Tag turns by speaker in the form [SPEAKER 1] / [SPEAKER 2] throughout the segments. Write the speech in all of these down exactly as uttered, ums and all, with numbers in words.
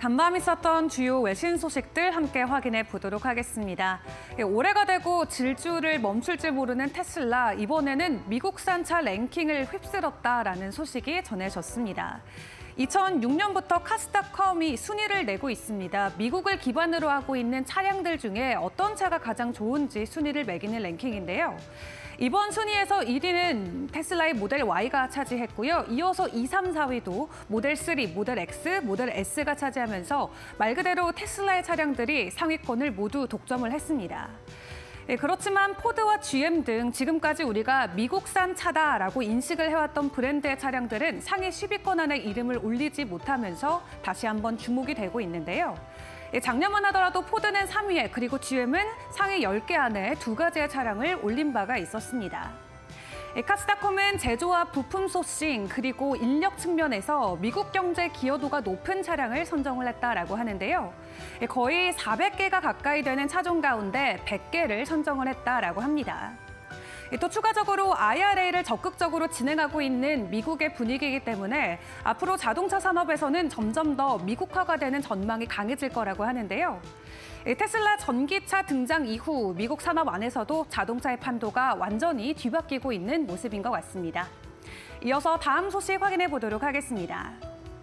[SPEAKER 1] 간밤 있었던 주요 외신 소식들 함께 확인해 보도록 하겠습니다. 올해가 되고 질주를 멈출 줄 모르는 테슬라, 이번에는 미국산 차 랭킹을 휩쓸었다라는 소식이 전해졌습니다. 이천육 년부터 카스닥컴이 순위를 내고 있습니다. 미국을 기반으로 하고 있는 차량들 중에 어떤 차가 가장 좋은지 순위를 매기는 랭킹인데요. 이번 순위에서 일 위는 테슬라의 모델 Y가 차지했고요. 이어서 이, 삼, 사 위도 모델 삼, 모델 X, 모델 S가 차지하면서 말 그대로 테슬라의 차량들이 상위권을 모두 독점을 했습니다. 예, 그렇지만 포드와 지엠 등 지금까지 우리가 미국산 차다라고 인식을 해왔던 브랜드의 차량들은 상위 십 위권 안에 이름을 올리지 못하면서 다시 한번 주목이 되고 있는데요. 예, 작년만 하더라도 포드는 삼 위에 그리고 지엠은 상위 열 개 안에 두 가지의 차량을 올린 바가 있었습니다. 예, 카스닥컴은 제조와 부품 소싱 그리고 인력 측면에서 미국 경제 기여도가 높은 차량을 선정을 했다라고 하는데요. 예, 거의 사백 개가 가까이 되는 차종 가운데 백 개를 선정을 했다라고 합니다. 또 추가적으로 아이알에이를 적극적으로 진행하고 있는 미국의 분위기이기 때문에 앞으로 자동차 산업에서는 점점 더 미국화가 되는 전망이 강해질 거라고 하는데요. 테슬라 전기차 등장 이후 미국 산업 안에서도 자동차의 판도가 완전히 뒤바뀌고 있는 모습인 것 같습니다. 이어서 다음 소식 확인해 보도록 하겠습니다.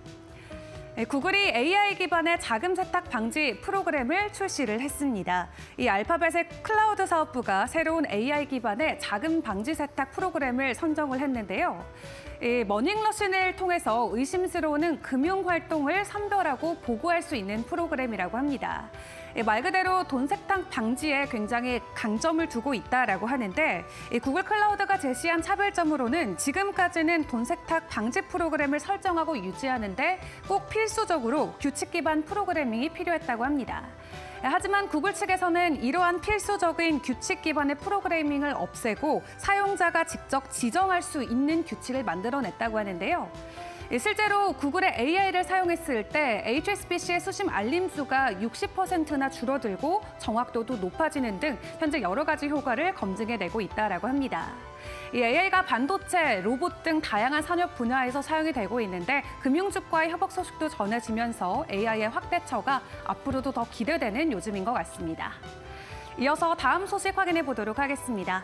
[SPEAKER 1] 구글이 에이아이 기반의 자금 세탁 방지 프로그램을 출시를 했습니다. 이 알파벳의 클라우드 사업부가 새로운 에이아이 기반의 자금 방지 세탁 프로그램을 선정을 했는데요. 이 머닝러신을 통해서 의심스러운 금융 활동을 선별하고 보고할 수 있는 프로그램이라고 합니다. 말 그대로 돈 세탁 방지에 굉장히 강점을 두고 있다라고 하는데 구글 클라우드가 제시한 차별점으로는 지금까지는 돈 세탁 방지 프로그램을 설정하고 유지하는데 꼭 필수적으로 규칙 기반 프로그래밍이 필요했다고 합니다. 하지만 구글 측에서는 이러한 필수적인 규칙 기반의 프로그래밍을 없애고 사용자가 직접 지정할 수 있는 규칙을 만들어냈다고 하는데요. 실제로 구글의 에이아이를 사용했을 때 에이치에스비씨의 수심 알림수가 육십 퍼센트나 줄어들고 정확도도 높아지는 등 현재 여러 가지 효과를 검증해내고 있다고 합니다. 이 에이아이가 반도체, 로봇 등 다양한 산업 분야에서 사용이 되고 있는데 금융주과의 협업 소식도 전해지면서 에이아이의 확대처가 앞으로도 더 기대되는 요즘인 것 같습니다. 이어서 다음 소식 확인해 보도록 하겠습니다.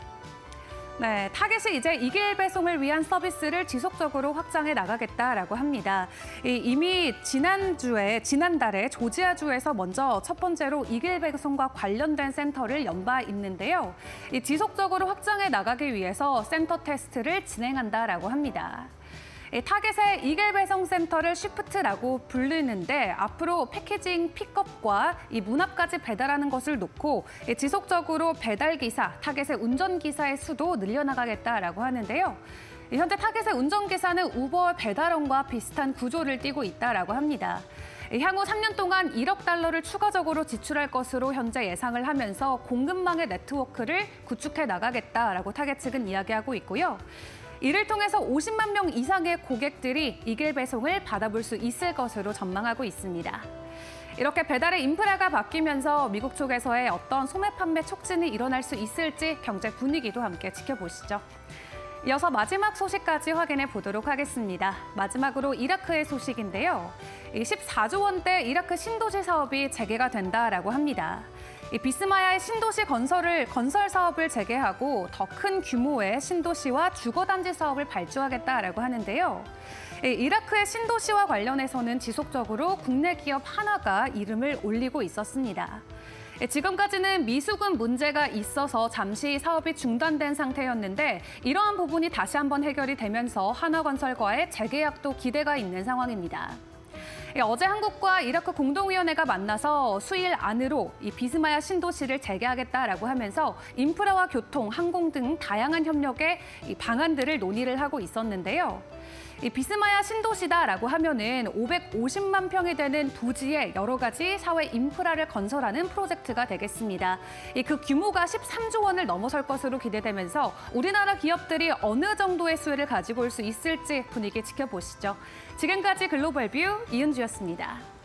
[SPEAKER 1] 네, 타겟이 이제 이 길 배송을 위한 서비스를 지속적으로 확장해 나가겠다라고 합니다. 이미 지난주에, 지난달에 조지아주에서 먼저 첫 번째로 이 길 배송과 관련된 센터를 연 바 있는데요. 이 지속적으로 확장해 나가기 위해서 센터 테스트를 진행한다라고 합니다. 타겟의 이 길 배송 센터를 쉬프트라고 부르는데 앞으로 패키징 픽업과 이 문 앞까지 배달하는 것을 놓고 지속적으로 배달기사, 타겟의 운전기사의 수도 늘려나가겠다라고 하는데요. 현재 타겟의 운전기사는 우버 배달원과 비슷한 구조를 띠고 있다라고 합니다. 향후 삼 년 동안 일억 달러를 추가적으로 지출할 것으로 현재 예상을 하면서 공급망의 네트워크를 구축해 나가겠다라고 타겟 측은 이야기하고 있고요. 이를 통해서 오십만 명 이상의 고객들이 이 길 배송을 받아볼 수 있을 것으로 전망하고 있습니다. 이렇게 배달의 인프라가 바뀌면서 미국 쪽에서의 어떤 소매 판매 촉진이 일어날 수 있을지 경제 분위기도 함께 지켜보시죠. 이어서 마지막 소식까지 확인해 보도록 하겠습니다. 마지막으로 이라크의 소식인데요. 십사조 원대 이라크 신도시 사업이 재개가 된다라고 합니다. 이 비스마야의 신도시 건설을 건설 사업을 재개하고 더 큰 규모의 신도시와 주거단지 사업을 발주하겠다라고 하는데요. 이 이라크의 신도시와 관련해서는 지속적으로 국내 기업 하나가 이름을 올리고 있었습니다. 지금까지는 미수금 문제가 있어서 잠시 사업이 중단된 상태였는데 이러한 부분이 다시 한번 해결이 되면서 하나건설과의 재계약도 기대가 있는 상황입니다. 어제 한국과 이라크 공동위원회가 만나서 수일 안으로 이 비스마야 신도시를 재개하겠다라고 하면서 인프라와 교통, 항공 등 다양한 협력의 이 방안들을 논의를 하고 있었는데요. 이 비스마야 신도시다라고 하면은 오백오십만 평이 되는 부지에 여러 가지 사회 인프라를 건설하는 프로젝트가 되겠습니다. 이 그 규모가 십삼조 원을 넘어설 것으로 기대되면서 우리나라 기업들이 어느 정도의 수혜를 가지고 올 수 있을지 분위기 지켜보시죠. 지금까지 글로벌 뷰 이은주였습니다.